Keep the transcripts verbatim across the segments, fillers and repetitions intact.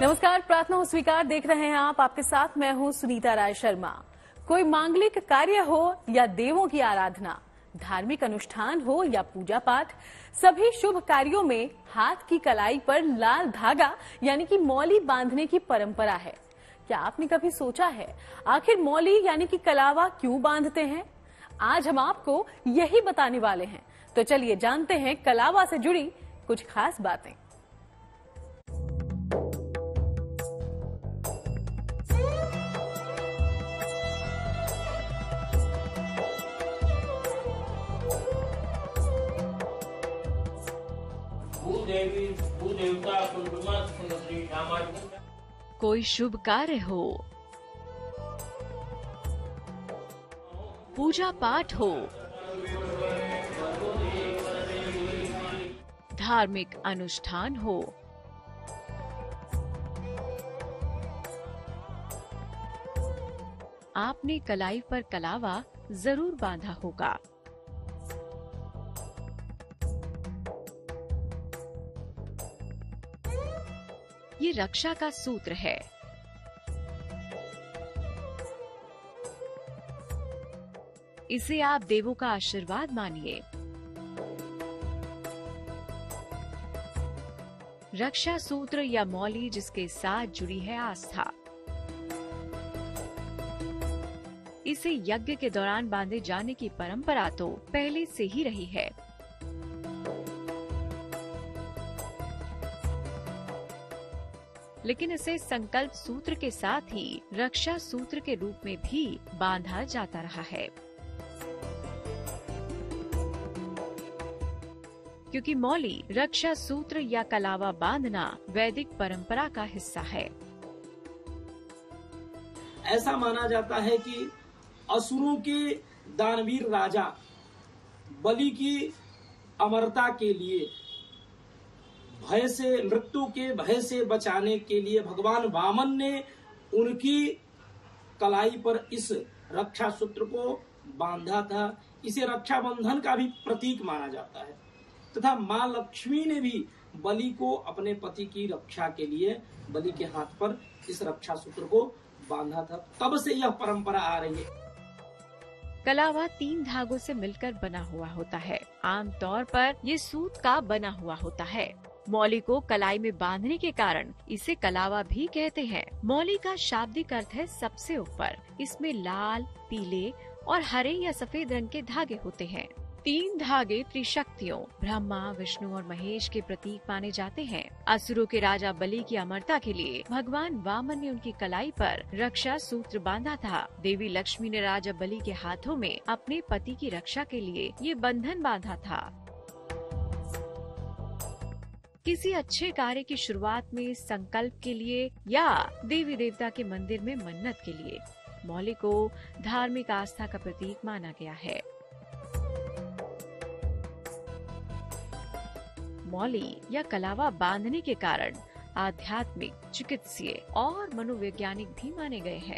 नमस्कार, प्रार्थना हो स्वीकार देख रहे हैं आप। आपके साथ मैं हूं सुनीता राय शर्मा। कोई मांगलिक कार्य हो या देवों की आराधना, धार्मिक अनुष्ठान हो या पूजा पाठ, सभी शुभ कार्यों में हाथ की कलाई पर लाल धागा यानी कि मौली बांधने की परंपरा है। क्या आपने कभी सोचा है आखिर मौली यानी कि कलावा क्यों बांधते हैं? आज हम आपको यही बताने वाले हैं। तो चलिए जानते हैं कलावा से जुड़ी कुछ खास बातें। कोई शुभ कार्य हो, पूजा पाठ हो, धार्मिक अनुष्ठान हो, आपने कलाई पर कलावा जरूर बांधा होगा। ये रक्षा का सूत्र है। इसे आप देवों का आशीर्वाद मानिए। रक्षा सूत्र या मौली जिसके साथ जुड़ी है आस्था। इसे यज्ञ के दौरान बांधे जाने की परंपरा तो पहले से ही रही है। लेकिन इसे संकल्प सूत्र के साथ ही रक्षा सूत्र के रूप में भी बांधा जाता रहा है, क्योंकि मौली रक्षा सूत्र या कलावा बांधना वैदिक परंपरा का हिस्सा है। ऐसा माना जाता है कि असुरों के दानवीर राजा बलि की अमरता के लिए, भय से, मृत्यु के भय से बचाने के लिए भगवान वामन ने उनकी कलाई पर इस रक्षा सूत्र को बांधा था। इसे रक्षाबंधन का भी प्रतीक माना जाता है तथा माँ लक्ष्मी ने भी बलि को अपने पति की रक्षा के लिए बलि के हाथ पर इस रक्षा सूत्र को बांधा था। तब से यह परंपरा आ रही है। कलावा तीन धागों से मिलकर बना हुआ होता है। आमतौर पर ये सूत का बना हुआ होता है। मौली को कलाई में बांधने के कारण इसे कलावा भी कहते हैं। मौली का शाब्दिक अर्थ है सबसे ऊपर। इसमें लाल, पीले और हरे या सफेद रंग के धागे होते हैं। तीन धागे त्रिशक्तियों ब्रह्मा, विष्णु और महेश के प्रतीक माने जाते हैं। असुरों के राजा बलि की अमरता के लिए भगवान वामन ने उनकी कलाई पर रक्षा सूत्र बांधा था। देवी लक्ष्मी ने राजा बलि के हाथों में अपने पति की रक्षा के लिए ये बंधन बांधा था। किसी अच्छे कार्य की शुरुआत में, संकल्प के लिए या देवी देवता के मंदिर में मन्नत के लिए मौली को धार्मिक आस्था का प्रतीक माना गया है। मौली या कलावा बांधने के कारण आध्यात्मिक, चिकित्सीय और मनोवैज्ञानिक भी माने गए हैं।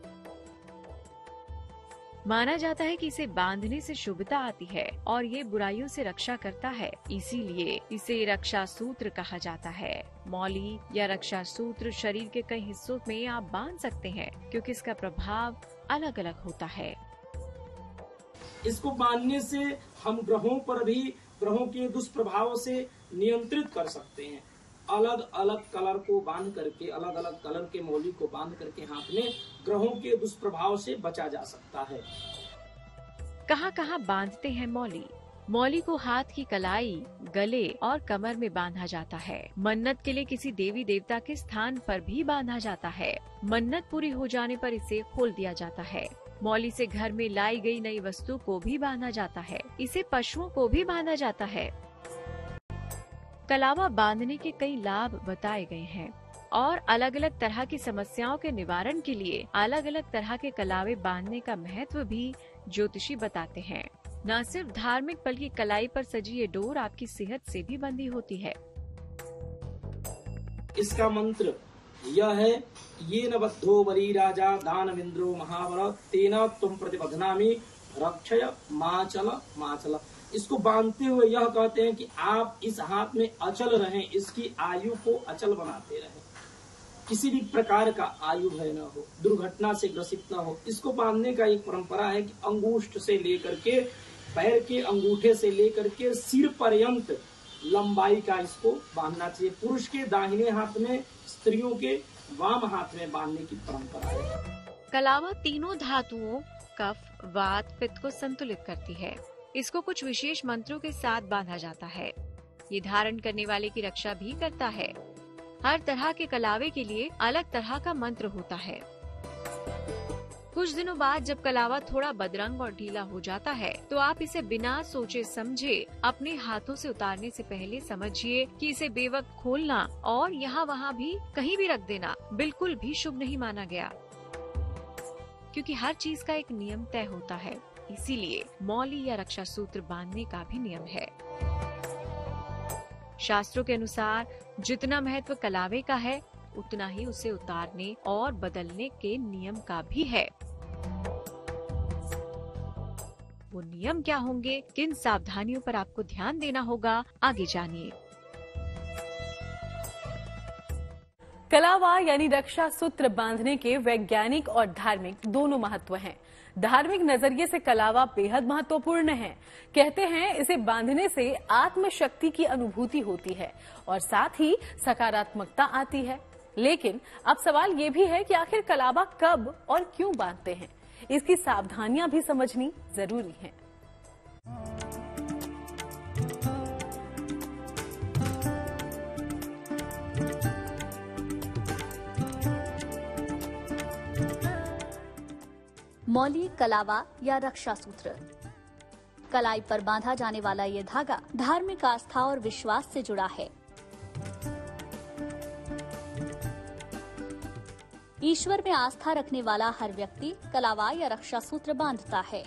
माना जाता है कि इसे बांधने से शुभता आती है और ये बुराइयों से रक्षा करता है, इसीलिए इसे रक्षा सूत्र कहा जाता है। मौली या रक्षा सूत्र शरीर के कई हिस्सों में आप बांध सकते हैं, क्योंकि इसका प्रभाव अलग अलग होता है। इसको बांधने से हम ग्रहों पर भी ग्रहों के दुष्प्रभाव से नियंत्रित कर सकते हैं। अलग अलग कलर को बांध करके, अलग अलग कलर के मौली को बांध करके हाथ में ग्रहों के दुष्प्रभाव से बचा जा सकता है। कहाँ कहाँ बांधते हैं मौली? मौली को हाथ की कलाई, गले और कमर में बांधा जाता है। मन्नत के लिए किसी देवी देवता के स्थान पर भी बांधा जाता है। मन्नत पूरी हो जाने पर इसे खोल दिया जाता है। मौली से घर में लाई गई नई वस्तु को भी बांधा जाता है। इसे पशुओं को भी बांधा जाता है। कलावा बांधने के कई लाभ बताए गए हैं और अलग अलग तरह की समस्याओं के निवारण के लिए अलग अलग तरह के कलावे बांधने का महत्व भी ज्योतिषी बताते हैं। न सिर्फ धार्मिक बल्कि कलाई पर सजी ये डोर आपकी सेहत से भी बंधी होती है। इसका मंत्र यह है, ये न बद्धो बली राजा दानवेंद्रो महाबल तेना तुम प्रतिबद्धनामि रक्षय माचल माचल। इसको बांधते हुए यह कहते हैं कि आप इस हाथ में अचल रहें, इसकी आयु को अचल बनाते रहें। किसी भी प्रकार का आयु भय न हो, दुर्घटना से ग्रसित न हो। इसको बांधने का एक परंपरा है कि अंगुष्ठ से लेकर के पैर के अंगूठे से लेकर के सिर पर्यंत लंबाई का इसको बांधना चाहिए। पुरुष के दाहिने हाथ में, स्त्रियों के वाम हाथ में बांधने की परंपरा है। कलावा तीनों धातुओं कफ, वात, पित्त को संतुलित करती है। इसको कुछ विशेष मंत्रों के साथ बांधा जाता है। ये धारण करने वाले की रक्षा भी करता है। हर तरह के कलावे के लिए अलग तरह का मंत्र होता है। कुछ दिनों बाद जब कलावा थोड़ा बदरंग और ढीला हो जाता है तो आप इसे बिना सोचे समझे अपने हाथों से उतारने से पहले समझिए कि इसे बेवक्त खोलना और यहाँ वहाँ भी कहीं भी रख देना बिल्कुल भी शुभ नहीं माना गया, क्योंकि हर चीज का एक नियम तय होता है। इसीलिए मौली या रक्षा सूत्र बांधने का भी नियम है। शास्त्रों के अनुसार जितना महत्व कलावे का है उतना ही उसे उतारने और बदलने के नियम का भी है। वो नियम क्या होंगे, किन सावधानियों पर आपको ध्यान देना होगा, आगे जानिए। कलावा यानी रक्षा सूत्र बांधने के वैज्ञानिक और धार्मिक दोनों महत्व हैं। धार्मिक नजरिए से कलावा बेहद महत्वपूर्ण है। कहते हैं इसे बांधने से आत्मशक्ति की अनुभूति होती है और साथ ही सकारात्मकता आती है। लेकिन अब सवाल ये भी है कि आखिर कलावा कब और क्यों बांधते हैं, इसकी सावधानियां भी समझनी जरूरी है। मौली, कलावा या रक्षा सूत्र। कलाई पर बांधा जाने वाला ये धागा धार्मिक आस्था और विश्वास से जुड़ा है। ईश्वर में आस्था रखने वाला हर व्यक्ति कलावा या रक्षा सूत्र बांधता है।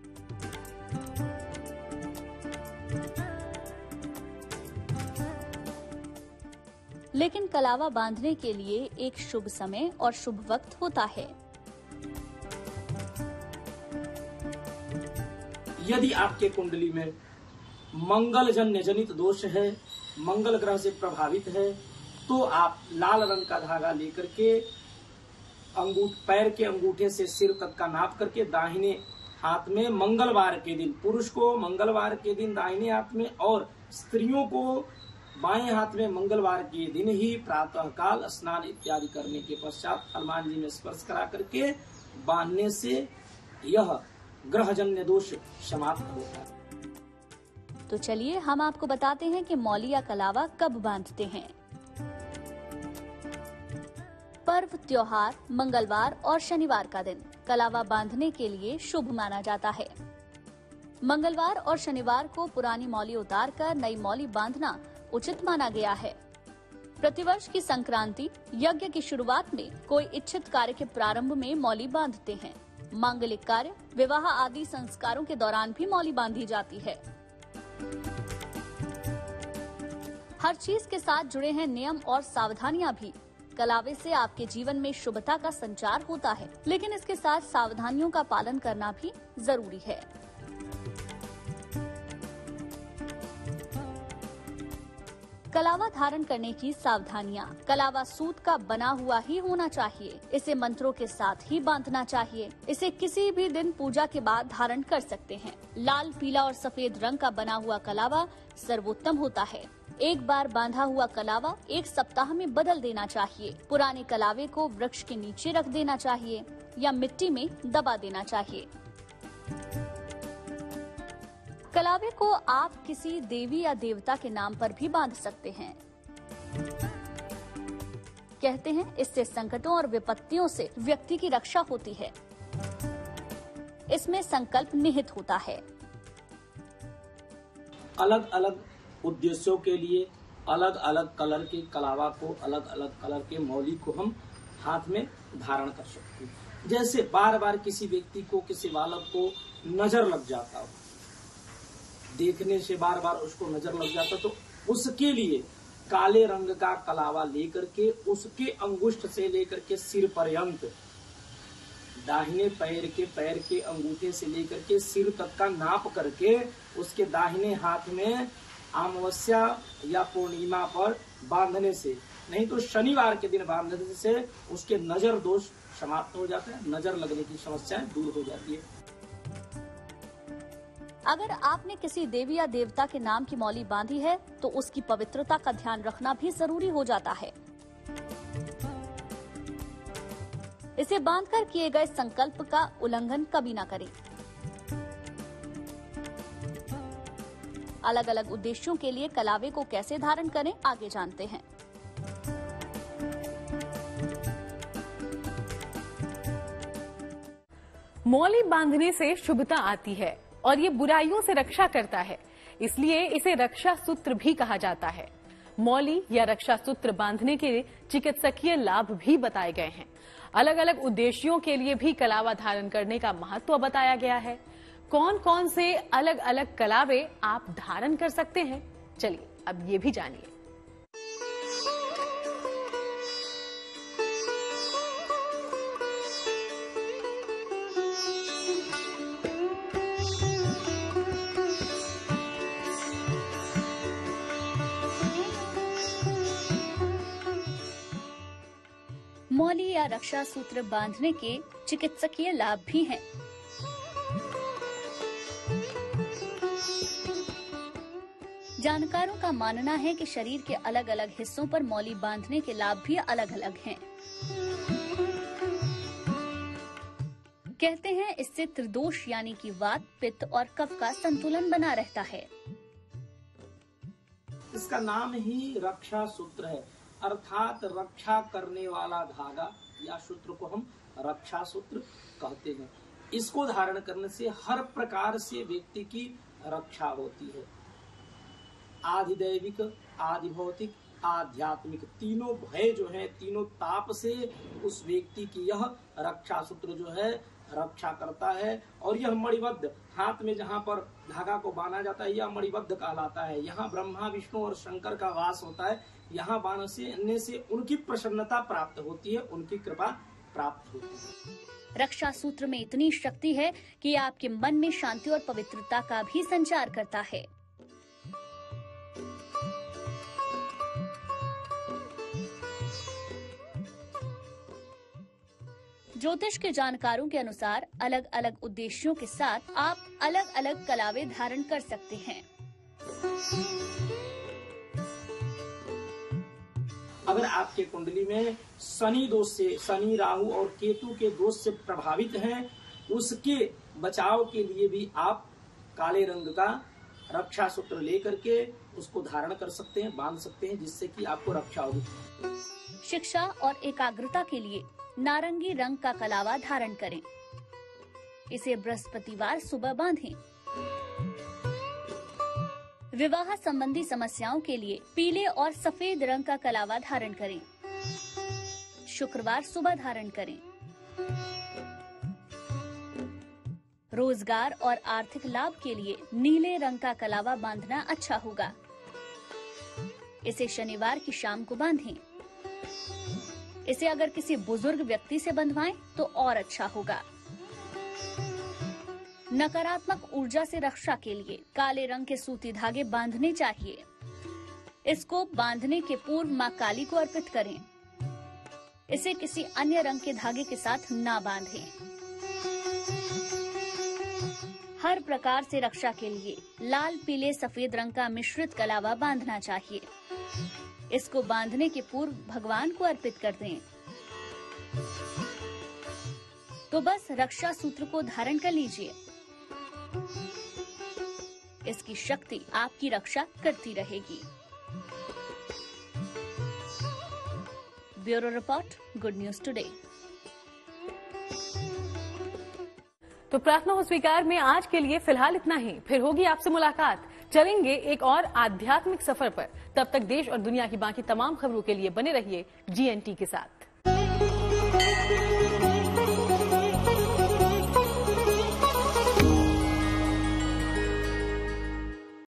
लेकिन कलावा बांधने के लिए एक शुभ समय और शुभ वक्त होता है। यदि आपके कुंडली में मंगल जन्य जनित दोष है, मंगल ग्रह से प्रभावित है, तो आप लाल रंग का धागा लेकर के अंगूठ पैर के अंगूठे से सिर तक का नाप करके दाहिने हाथ में मंगलवार के दिन, पुरुष को मंगलवार के दिन दाहिने हाथ में और स्त्रियों को बाएं हाथ में मंगलवार के दिन ही प्रातः काल स्नान इत्यादि करने के पश्चात हनुमान जी में स्पर्श करा करके बांधने से यह ग्रहजन्य दोष समाप्त होता है। तो चलिए हम आपको बताते हैं कि मौली या कलावा कब बांधते हैं। पर्व, त्योहार, मंगलवार और शनिवार का दिन कलावा बांधने के लिए शुभ माना जाता है। मंगलवार और शनिवार को पुरानी मौली उतारकर नई मौली बांधना उचित माना गया है। प्रतिवर्ष की संक्रांति, यज्ञ की शुरुआत में, कोई इच्छित कार्य के प्रारंभ में मौली बांधते हैं। मांगलिक कार्य, विवाह आदि संस्कारों के दौरान भी मौली बांधी जाती है। हर चीज के साथ जुड़े हैं नियम और सावधानियां भी। कलावे से आपके जीवन में शुभता का संचार होता है, लेकिन इसके साथ सावधानियों का पालन करना भी जरूरी है। कलावा धारण करने की सावधानियां। कलावा सूत का बना हुआ ही होना चाहिए। इसे मंत्रों के साथ ही बांधना चाहिए। इसे किसी भी दिन पूजा के बाद धारण कर सकते हैं। लाल, पीला और सफेद रंग का बना हुआ कलावा सर्वोत्तम होता है। एक बार बांधा हुआ कलावा एक सप्ताह में बदल देना चाहिए। पुराने कलावे को वृक्ष के नीचे रख देना चाहिए या मिट्टी में दबा देना चाहिए। कलावे को आप किसी देवी या देवता के नाम पर भी बांध सकते हैं। कहते हैं इससे संकटों और विपत्तियों से व्यक्ति की रक्षा होती है। इसमें संकल्प निहित होता है। अलग अलग उद्देश्यों के लिए अलग अलग कलर के कलावा को, अलग अलग कलर के मौली को हम हाथ में धारण कर सकते हैं। जैसे बार बार किसी व्यक्ति को, किसी बालक को नजर लग जाता हो, देखने से बार बार उसको नजर लग जाता, तो उसके लिए काले रंग का कलावा लेकर के उसके अंगुष्ठ से लेकर के सिर पर्यंत, दाहिने पैर के पैर के अंगूठे से लेकर के सिर तक का नाप करके उसके दाहिने हाथ में अमावस्या या पूर्णिमा पर बांधने से नहीं तो शनिवार के दिन बांधने से उसके नजर दोष समाप्त हो जाते हैं, नजर लगने की समस्याएं दूर हो जाती है। अगर आपने किसी देवी या देवता के नाम की मौली बांधी है तो उसकी पवित्रता का ध्यान रखना भी जरूरी हो जाता है। इसे बांधकर किए गए संकल्प का उल्लंघन कभी ना करें। अलग अलग उद्देश्यों के लिए कलावे को कैसे धारण करें, आगे जानते हैं। मौली बांधने से शुभता आती है और ये बुराइयों से रक्षा करता है, इसलिए इसे रक्षा सूत्र भी कहा जाता है। मौली या रक्षा सूत्र बांधने के चिकित्सकीय लाभ भी बताए गए हैं। अलग अलग उद्देश्यों के लिए भी कलावा धारण करने का महत्व बताया गया है। कौन कौन से अलग अलग कलावे आप धारण कर सकते हैं, चलिए अब ये भी जानिए। मौली या रक्षा सूत्र बांधने के चिकित्सकीय लाभ भी हैं। जानकारों का मानना है कि शरीर के अलग अलग हिस्सों पर मौली बांधने के लाभ भी अलग अलग हैं। कहते हैं इससे त्रिदोष यानी कि वात, पित्त और कफ का संतुलन बना रहता है। इसका नाम ही रक्षा सूत्र है, अर्थात रक्षा करने वाला धागा या सूत्र को हम रक्षा सूत्र कहते हैं। इसको धारण करने से हर प्रकार से व्यक्ति की रक्षा होती है। आधिदैविक, आधिभौतिक, आध्यात्मिक तीनों भय जो है, तीनों ताप से उस व्यक्ति की यह रक्षा सूत्र जो है रक्षा करता है। और यह मणिबद्ध, हाथ में जहाँ पर धागा को बांधा जाता है यह मणिबद्ध कहलाता है। यहाँ ब्रह्मा, विष्णु और शंकर का वास होता है। यहाँ बांधने से उनकी प्रसन्नता प्राप्त होती है, उनकी कृपा प्राप्त होती है। रक्षा सूत्र में इतनी शक्ति है कि आपके मन में शांति और पवित्रता का भी संचार करता है। ज्योतिष के जानकारों के अनुसार अलग अलग उद्देश्यों के साथ आप अलग अलग कलावे धारण कर सकते हैं। अगर आपके कुंडली में शनि दोष से, शनि, राहु और केतु के दोष से प्रभावित हैं, उसके बचाव के लिए भी आप काले रंग का रक्षा सूत्र लेकर के उसको धारण कर सकते हैं, बांध सकते हैं, जिससे कि आपको रक्षा होगी। शिक्षा और एकाग्रता के लिए नारंगी रंग का कलावा धारण करें। इसे बृहस्पतिवार सुबह बांधें। विवाह संबंधी समस्याओं के लिए पीले और सफेद रंग का कलावा धारण करें। शुक्रवार सुबह धारण करें। रोजगार और आर्थिक लाभ के लिए नीले रंग का कलावा बांधना अच्छा होगा। इसे शनिवार की शाम को बांधें। इसे अगर किसी बुजुर्ग व्यक्ति से बंधवाएं तो और अच्छा होगा। नकारात्मक ऊर्जा से रक्षा के लिए काले रंग के सूती धागे बांधने चाहिए। इसको बांधने के पूर्व मां काली को अर्पित करें। इसे किसी अन्य रंग के धागे के साथ ना बांधें। हर प्रकार से रक्षा के लिए लाल, पीले, सफेद रंग का मिश्रित कलावा बांधना चाहिए। इसको बांधने के पूर्व भगवान को अर्पित कर दें। तो बस रक्षा सूत्र को धारण कर लीजिए। इसकी शक्ति आपकी रक्षा करती रहेगी। Bureau report, good news today. तो प्रार्थना हो स्वीकार में आज के लिए फिलहाल इतना ही। फिर होगी आपसे मुलाकात। चलेंगे एक और आध्यात्मिक सफर पर। तब तक देश और दुनिया की बाकी तमाम खबरों के लिए बने रहिए जी एन टी के साथ।